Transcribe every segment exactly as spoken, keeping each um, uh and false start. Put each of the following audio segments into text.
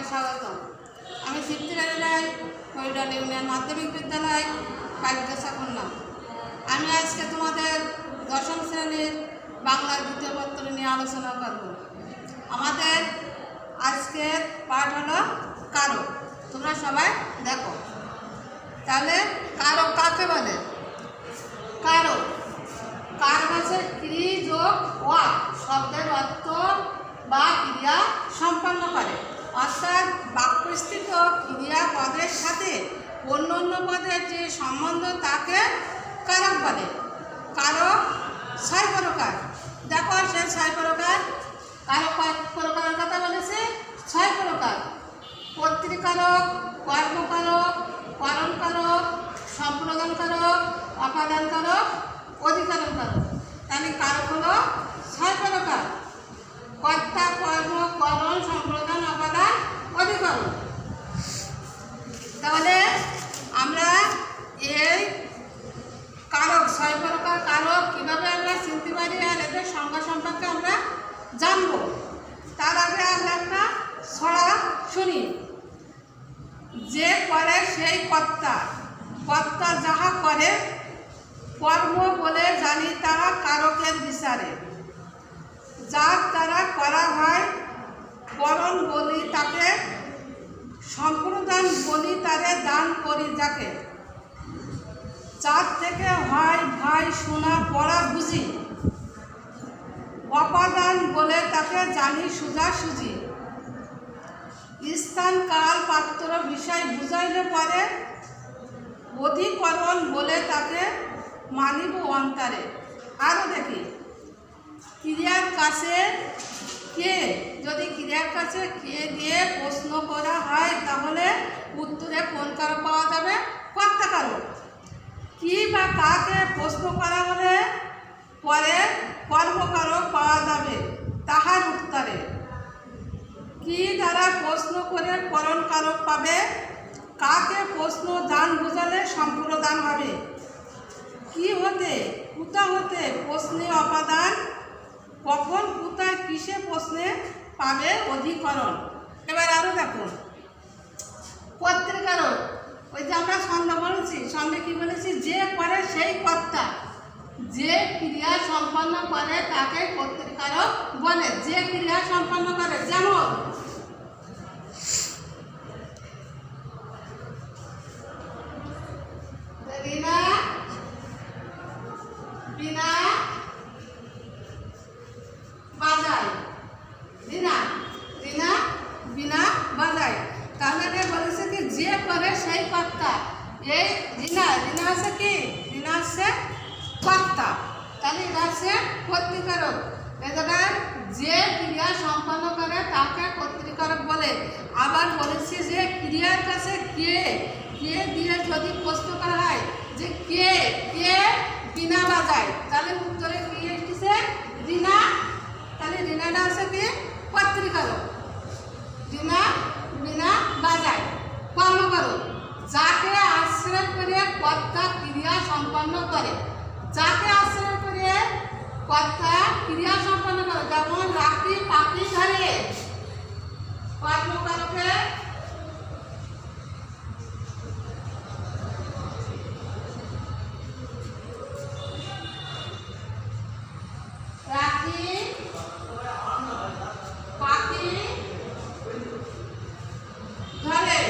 স্বাগতম। আমি সিপ্তিরা রায় হরিডল ইউনিয়ন মাধ্যমিক বিদ্যালয় কালিদাসা কন্যা। আমি আজকে তোমাদের দশম শ্রেণীর বাংলার দ্বিতীয় পত্র নিয়ে আলোচনা করব। আমাদের আজকের পাঠ হলো কারক। তোমরা সবাই দেখো। তাহলে কারক কাকে বলে? কারক কারক আছে ক্রি যোগ ওয়া শব্দের অর্থ বা ক্রিয়া সম্পন্ন করে, অর্থাৎ বাক্যস্থিত ক্রিয়াপদের সাথে অন্য অন্য পদের যে সম্বন্ধ তাকে কারক বলে। কারক ছয় প্রকার। দেখো সে ছয় প্রকার। কারক কয় প্রকারের কথা বলেছে? ছয় প্রকার। কর্তৃকারক, কর্মকারক, করণকারক, সম্প্রদানকারক, অপাদানকারক, অধিকরণকারক। তাহলে কারক হলো ছয় প্রকার: কর্তা, কর্ম, করণ, সম্প্রদান, অপাদান, অধিকরণ। তাহলে আমরা এই কারক ছয় প্রকার কারক কীভাবে আমরা চিনতে পারি আর এদের সংজ্ঞা সম্পর্কে আমরা জানব। তার আগে আমরা একটা ছড়া শুনি। যে করে সেই কর্তা, কর্তা যাহা করে কর্ম বলে জানি তারা কারকের বিচারে। যার দ্বারা করা হয় করণ বলি তাকে, সম্প্রদান বলি তারে দান করি যাকে। যার থেকে হয় ভাই শোনা পড়া বুঝি, অপাদান বলে তাকে জানি সোজাসুজি। স্থান কাল পাত্র বিষয় বুঝাইলে পরে, অধিকরণ বলে তাকে মানিব অন্তরে। আরও দেখি, ক্রিয়ার কাছে কে, যদি ক্রিয়ার কাছে কে দিয়ে প্রশ্ন করা হয় তাহলে উত্তরে কোন কারক পাওয়া যাবে? কর্তা কারক। কি বা কাকে প্রশ্ন করা হলে পরে কর্মকারক পাওয়া যাবে তাহার উত্তরে। কি দ্বারা প্রশ্ন করে করণ কারক পাবে? কাকে প্রশ্ন দান বোঝালে সম্প্রদান হবে। কি হতে কুতা হতে প্রশ্নে অপাদান, কখন কোথায় কিসে প্রশ্নে পাবে অধিকরণ। এবার আরও দেখো, কর্তৃকারক। ওই যে আমরা ছন্দ বলেছি, ছন্দে কি বলেছি? যে করে সেই কর্তা, যে ক্রিয়া সম্পন্ন করে তাকে কর্তৃকারক বলে। যে ক্রিয়া সম্পন্ন করে, যেমন রিনা বিনা বাজায়, রিনা রিনা বিনা বাজায়। তাহলে বলেছে কি যে করে সেই কর্তা। এই রিনা রিনা আছে কি? রিনা আছে কর্তা। তাহলে এটা আছে কর্তৃকারক। এ জায়গায় যে ক্রিয়া সম্পন্ন করে তাকে কর্তৃকারক বলে। আবার বলেছি যে ক্রিয়ার কাছে কে, কে দিয়ে যদি প্রশ্ন করা হয় যে কে কে বিনা বাজায়, তাহলে উত্তরে কি এসেছে? রিনা। তাহলে রিনাটা আছে কি? কর্তৃকারক। রিনা বিনা বাজায়। কর্মকারক, যাকে আশ্রয় করে কর্তা ক্রিয়া সম্পন্ন করে। যাকে আশ্রয় করে কর্তা ক্রিয়া সম্পন্ন করে, যেমন রাখি পাখি ধরে। কর্মকারকে রাখি পাখি ধরে,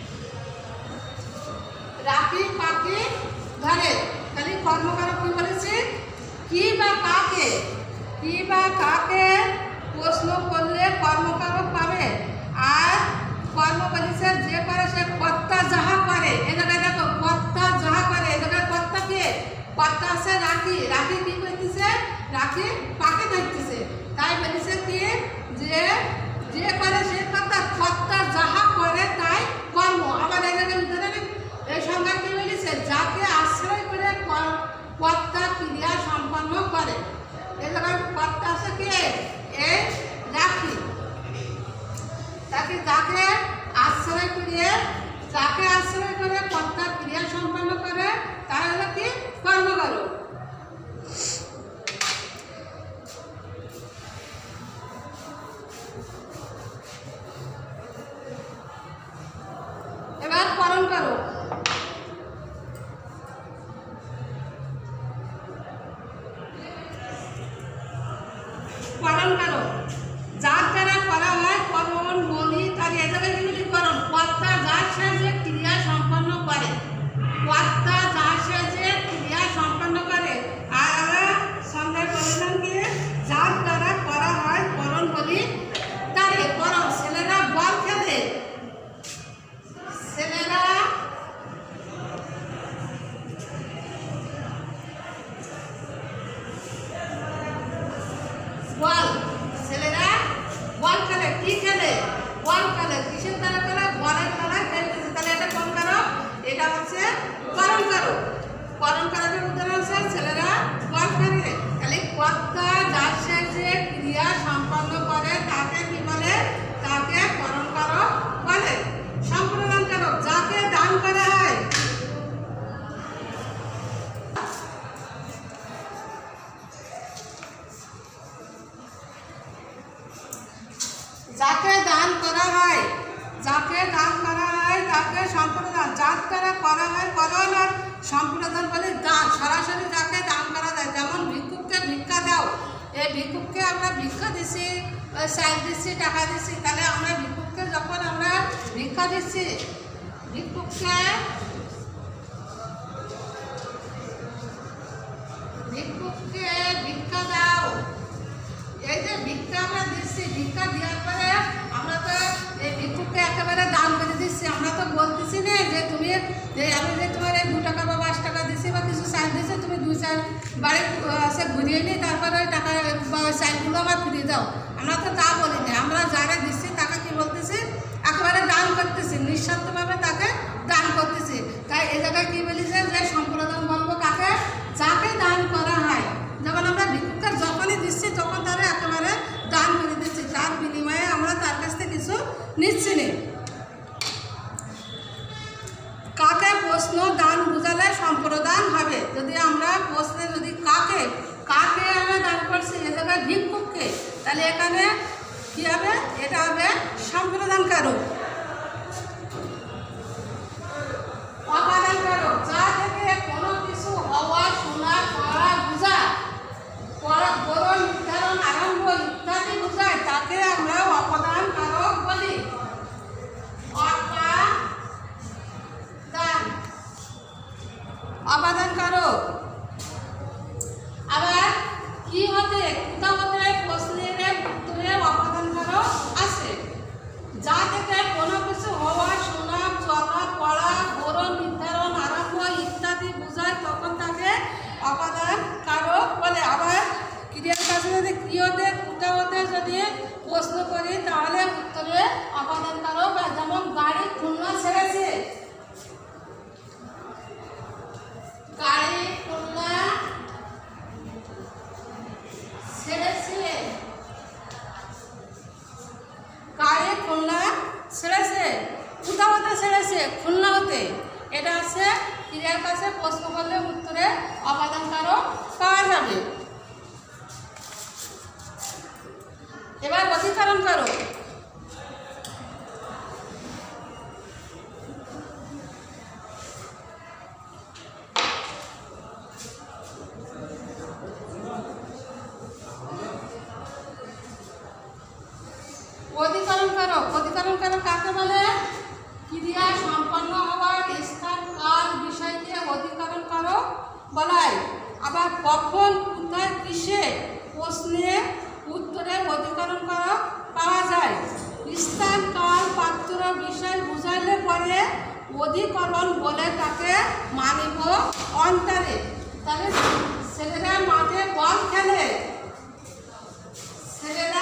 রাখি পাখি ধরে। তাহলে কর্মকারক কি বলেছে? কি বা কাকে, কি বা কাকে প্রশ্ন করলে কর্মকারক পাবে। আর কর্ম বলেছে যে করে সে কর্তা যাহা করে। এ জায়গায় দেখো, কর্তা যাহা করে, এ জায়গায় কর্তা কে? কর্তা আছে রাখি। রাখি কি করতেছে? রাখি পাখি ধরতেছে। তাই বলেছে কি যে যে করে সে কর্তা, কর্তা যাহা করে তাই কর্ম। আবার এই জায়গায় উদাহরণে এই সংজ্ঞা কি বলেছে? যাকে আশ্রয় করে কর্তা ক্রিয়া সম্পন্ন করে। এ জায়গায় কর্তা আছে কে? এই রাখি। তাকে যাকে আশ্রয় করে, যাকে আশ্রয় করে কর্তা ক্রিয়া সম্পন্ন করে তাহলে কি? কর্মকারক। কি খেলে? বল খেলে। কিসের দ্বারা খেলে? বলের দ্বারা খেলতেছে। তাহলে এটা কোন কারক? এটা হচ্ছে করণ কারক। করণ কারকের উদাহরণ হচ্ছে ছেলেরা বল খেলে। তাহলে কর্তা যার সাহায্যে ক্রিয়া সম্পন্ন করে তাকে কি বলে? তাকে করণ কারক বলে। সম্প্রদান কারক যাকে দান করা হয়, যাকে দান করা হয়, যাকে দান করা হয় তাকে সম্প্রদান। যার দ্বারা করা হয় করণ আর সম্প্রদান বলে দান। সরাসরি যাকে দান করা যায়, যেমন ভিক্ষুককে ভিক্ষা দাও, এই ভিক্ষুককে আমরা ভিক্ষা দিচ্ছি, চাল দিচ্ছি, টাকা দিচ্ছি। তাহলে আমরা ভিক্ষুককে যখন আমরা ভিক্ষা দিচ্ছি, ভিক্ষুককে ভিক্ষুককে ভিক্ষা দাও, এই যে ভিক্ষা আমরা দিচ্ছি, ভিক্ষা দেওয়ার পরে আমরা তো এই ভিক্ষুককে একেবারে দান করে দিচ্ছি। আমরা তো বলতেছি না যে তুমি আমি যে তোমার এই দু টাকা বা পাঁচ টাকা দিচ্ছি বা কিছু চাল দিচ্ছি, তুমি দুই চাল বাড়ি সে ঘুরিয়ে নিই, তারপরে ওই টাকা বা ওই চালগুলো আমার ফিরিয়ে দাও। আমরা তো তা বলি না। আমরা যারা দিচ্ছি তাকে কি বলতেছি? একেবারে দান করতেছি, নিঃস্বার্থভাবে তাকে দান করতেছি। তাই এই জায়গায় কী বলি যে সম্প্রদান বলবো কাকে? যাকে দান করা হয়। যেমন আমরা ভিক্ষুককে যখনই দিচ্ছি তখন তারা একেবারে দান করে দিচ্ছি, তার বিনিময়ে আমরা তার কাছ থেকে কিছু নিচ্ছি না। কাকে প্রশ্ন দান বুঝালে সম্প্রদান হবে। যদি আমরা প্রশ্নে যদি কাকে কাকে আমরা দান করছি, এ জায়গায় ভিক্ষুককে, তাহলে এখানে কী হবে? এটা হবে সম্প্রদান কারক। অপাদান কারক যা থেকে কোনো কিছু হওয়া, শোনা, পড়া, বুঝা, পড়া, বরণ, নির্ধারণ, আরম্ভ ইত্যাদি বুঝায় তাকে আমরা অপাদান কারক বলি। অপাদান অপাদান কারক। আবার কি হতে? কোথা হতে? প্রশ্নের উত্তরে অপাদান কারক আছে। যা থেকে কোনো কিছু হওয়া, শোনা, চলা, পড়া, বরণ, নির্ধারণ, আরম্ভ ইত্যাদি বুঝায় তখন তাকে অপাদান কারক বলে। আবার ক্রিয়ার কাছে যদি ক্রিয়তে কোথা হতে যদি প্রশ্ন করি তাহলে উত্তরে অপাদান কারক। যেমন গাড়ি খুলনা ছেড়েছে, গাড়ি খুলনা ছেড়েছে, গাড়ি খুলনা ছেড়েছে। কোথা হতে ছেড়েছে? খুলনা হতে। এটা আছে ক্রিয়ার কাছে প্রশ্ন করলে উত্তরে অপাদান কারক পাওয়া যাবে। এবার অধিকরণ কারক। অধিকরণ কারক অধিকরণ কারক কাকে বলে? ক্রিয়া সম্পন্ন হওয়ার স্থান, কাল, বিষয়কে অধিকরণ কারক বলা হয়। আবার কখন, কোথায়, কিসে প্রশ্নে উত্তরে অধিকরণ কারক পাওয়া যায়। স্থান, কাল, পাত্র, বিষয় বুঝাইলে পরে অধিকরণ বলে তাকে মানিব অন্তরে। তাহলে ছেলেরা মাঠে বল খেলে, ছেলেরা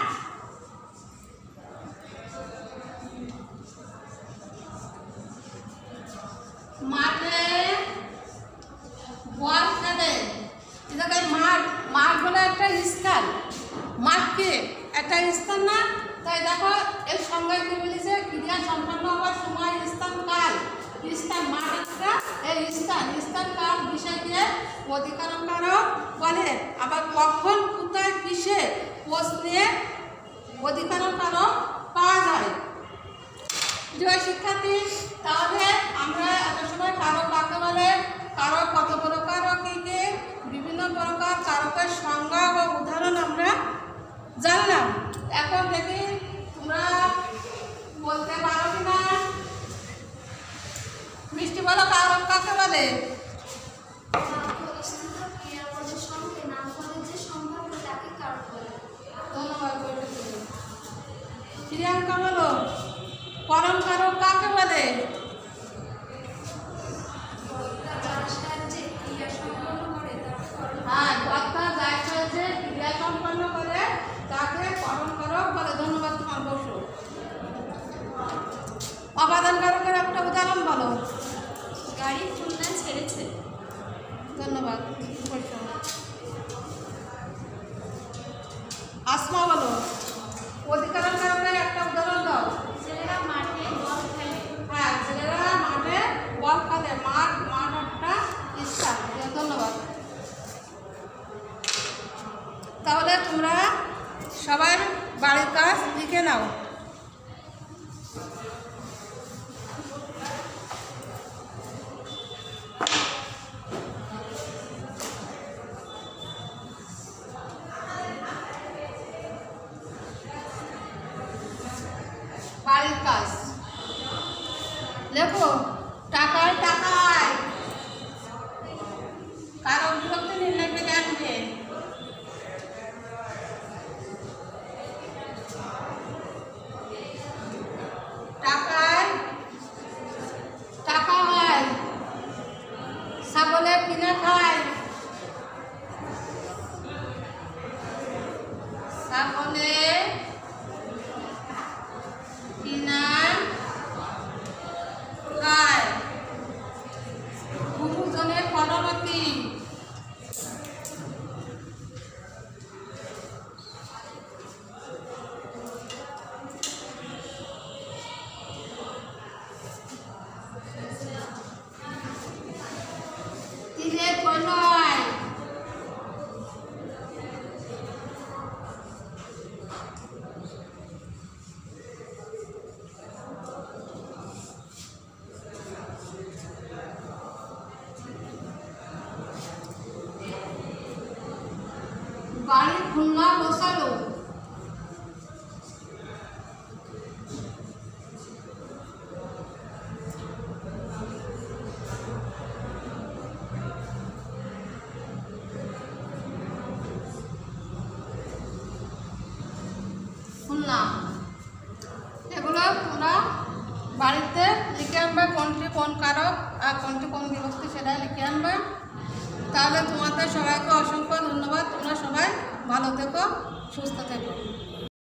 মাঠে বল খেলে। মাঠ মাঠ বলে একটা স্থান, মাঠকে একটা স্থান না? তাই দেখো এর সংজ্ঞায় কি বলেছে? ক্রিয়া সম্পন্ন হওয়ার সময়, স্থান, কাল। স্থান মাঠ একটা এই স্থান, স্থান, কাল, বিষয়কে অধিকরণ কারক বলে। আবার কখন, কোথায়, কিসে প্রশ্নে অধিকরণ কারক পাওয়া যায়। প্রিয় শিক্ষার্থী, তাহলে আমরা এত সময় কারক কাকে বলে, কারক কত প্রকার, কি কি বিভিন্ন প্রকার কারকের সংজ্ঞা ও উদাহরণ আমরা জানলাম। এখন দেখি তোমরা বলতে পারো কিনা। মিষ্টি বলো, কারক কাকে বলে? ধন্যবাদ। প্রিয়াঙ্কা বলো, করণ কারক কাকে বলে? হ্যাঁ, কর্তা যার সাহায্যে ক্রিয়া সম্পন্ন করে তাকে করণ কারক বলে। ধন্যবাদ তোমার। বলো। গাড়ি খুলনা ছেড়েছে। ধন্যবাদ। আসমা বলো। অধিকার কারণে একটা উদাহরণ দাও। ছেলেরা মাঠে বল খেলে। হ্যাঁ, ছেলেরা মাঠে বল খেলে। মাঠ মাঠ একটা স্থান। ধন্যবাদ। তাহলে তোমরা সবার বাড়ির কাজ লিখে নাও। বাড়ির কাজ লেখো। টাকায় টাকায় কারো বিভক্তি নির্ণয় করে আনবে। টাকায় টাকা হয়। ছাগলে কিনে খায়। ছাগলে কিনা খায়। গুরুজনের পরবর্তী। তীরে প্রণয়। গাড়ি খুলনা বসালো। খুলনা। এগুলো তোমরা বাড়িতে লিখে আনবে, কোনটি কোন কারক আর কোনটি কোন বিভক্তি সেটা লিখে আনবে। তাহলে তোমাদের সবাইকে অসংখ্য ধন্যবাদ। তোমরা সবাই ভালো থেকো, সুস্থ থেকো।